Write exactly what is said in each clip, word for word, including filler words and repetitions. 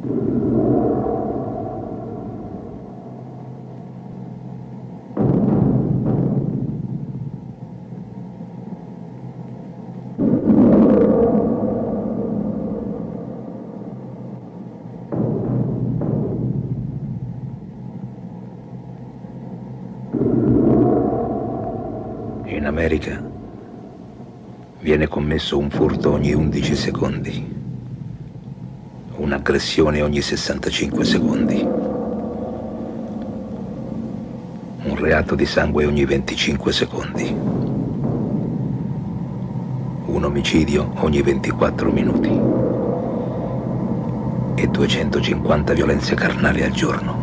In America viene commesso un furto ogni undici secondi, un'aggressione ogni sessantacinque secondi, un reato di sangue ogni venticinque secondi, un omicidio ogni ventiquattro minuti e duecentocinquanta violenze carnali al giorno.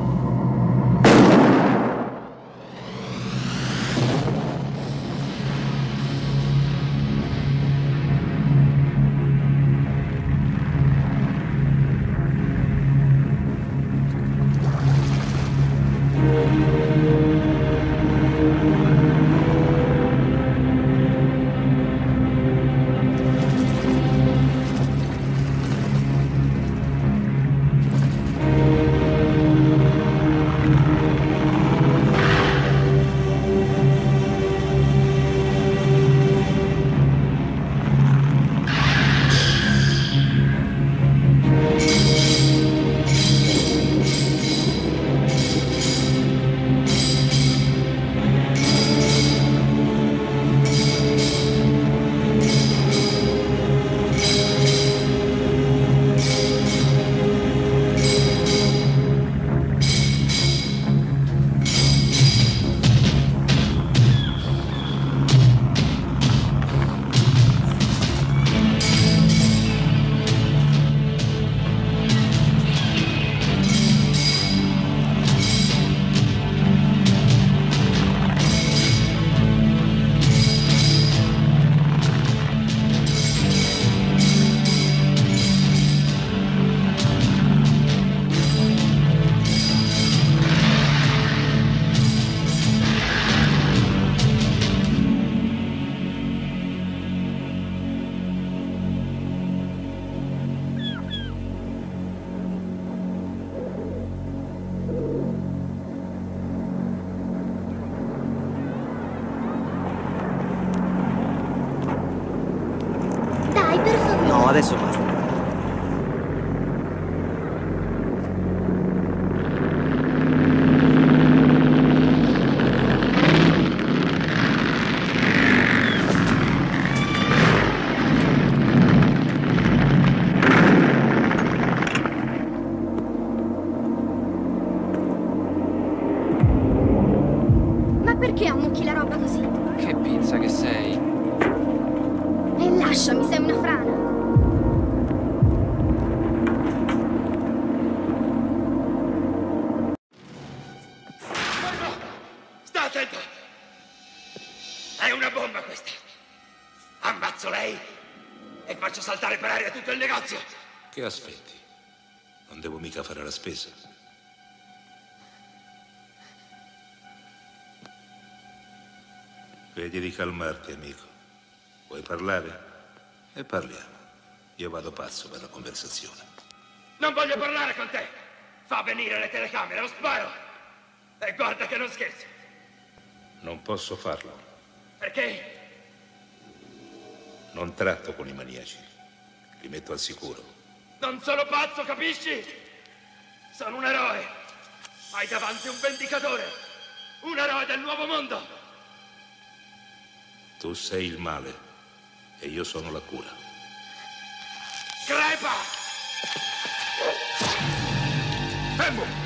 Adesso basta. Ma perché ammucchi la roba così? Che pizza che sei? E lasciami, sei una frana. È una bomba questa! Ammazzo lei e faccio saltare per aria tutto il negozio! Che aspetti? Non devo mica fare la spesa. Vedi di calmarti, amico. Vuoi parlare? E parliamo. Io vado pazzo per la conversazione. Non voglio parlare con te! Fa venire le telecamere, lo sparo! E guarda che non scherzo! Non posso farlo. Perché? Non tratto con i maniaci. Li metto al sicuro. Non sono pazzo, capisci? Sono un eroe. Hai davanti un vendicatore. Un eroe del nuovo mondo. Tu sei il male e io sono la cura. Crepa! Fermo!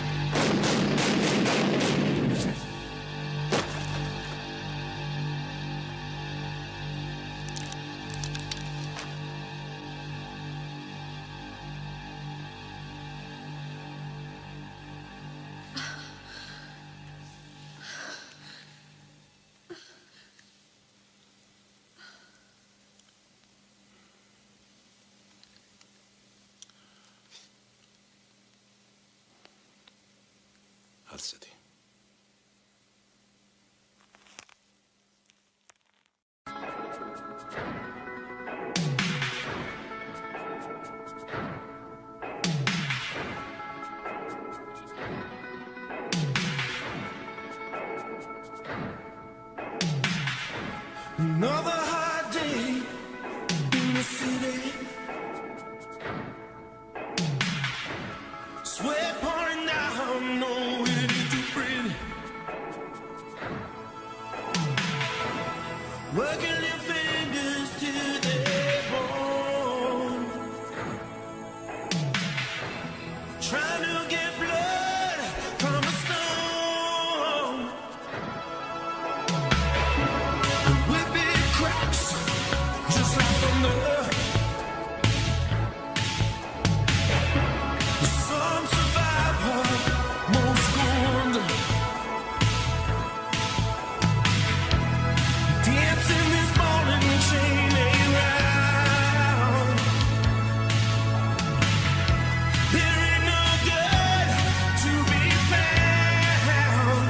Alzati. Trying to get blood from a stone. With big cracks, just like thunder. Some survive her, most go under. Dancing this ball and chain around. There ain't no good to be found.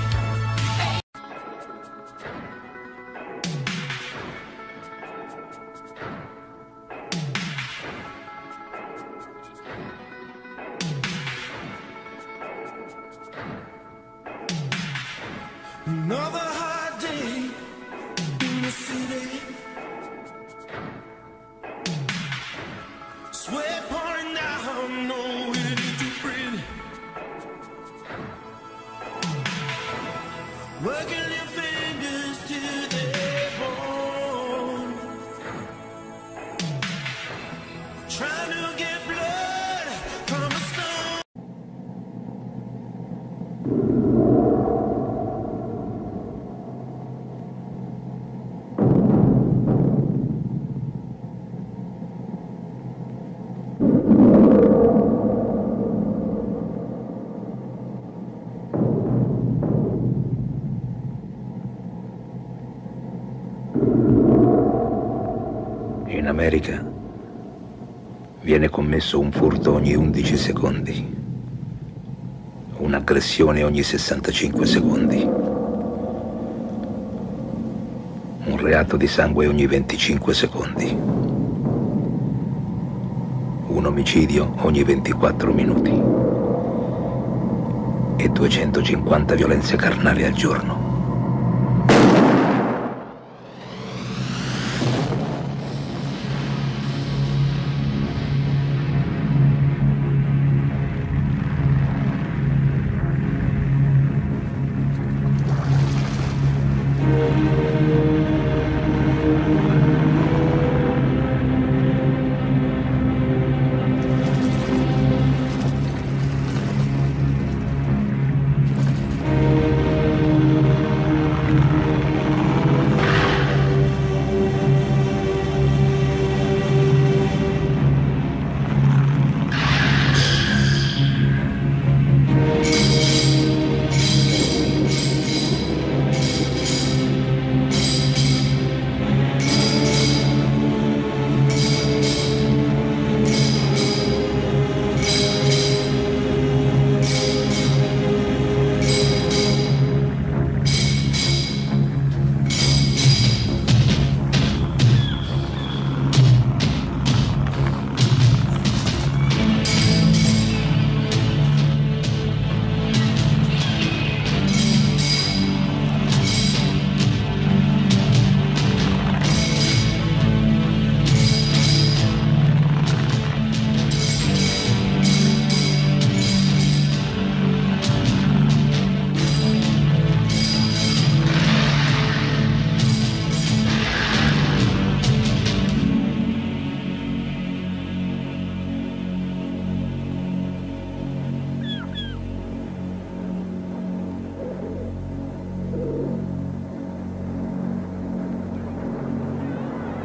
Another hard day in the city. Sweat pouring down, nowhere to breathe. Working your fingers to the bone. Trying to get blood from a stone. In America viene commesso un furto ogni undici secondi, un'aggressione ogni sessantacinque secondi, un reato di sangue ogni venticinque secondi, un omicidio ogni ventiquattro minuti e duecentocinquanta violenze carnali al giorno.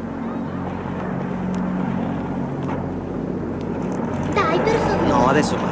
Dai, per favore. No, adesso basta.